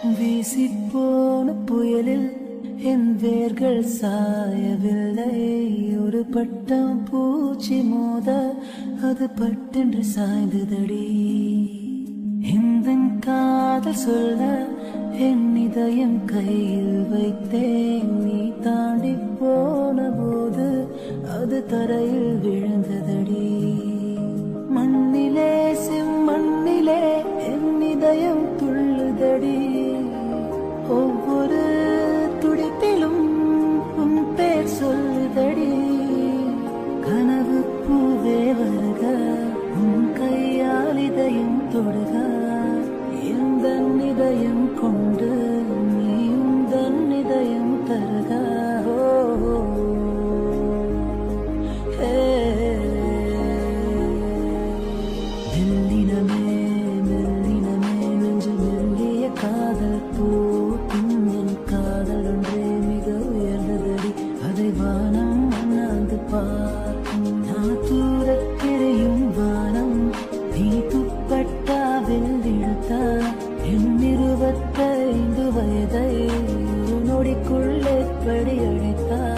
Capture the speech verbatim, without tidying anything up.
வீசிப்போன புயலில் என் வேர்கள் சாயவில்லை. ஒரு பட்டம் பூச்சி மோத அது பட்டென்று சாய்ந்ததடி. இந்த காதல் சொல்ல என் இதயம் கையில் வைத்தேன். நீ தாண்டி போன போது அது தரையில் விழுந்ததடி. மண்ணிலே செம்மண்ணிலே என் இதயம் துள்ளுதடி. ஒவ்வொரு துடிப்பிலும் உன் பேர் சொல்லுதடி. கனவு பூவே வருக, உன் கையால் இதயம் தொடுக. எந்த இதயம் கொண்டு நீ உந்தன் இதயம் தருக. மெல்லினமே மெல்லினமே நெஞ்சு மெல்லிய காதல் பூக்கும். என் காதல் ஒன்றே மிக உயர்ந்ததடி. அதை வானம் அண்ணாந்து பார்க்கும். நான் தூரத்திரையும் வானம் நீ துப்பட்டாவில் இழுத்த. என் இருபத்தைந்து வயதை ஒரு நொடிக்குள் எப்படி அழைத்தார்.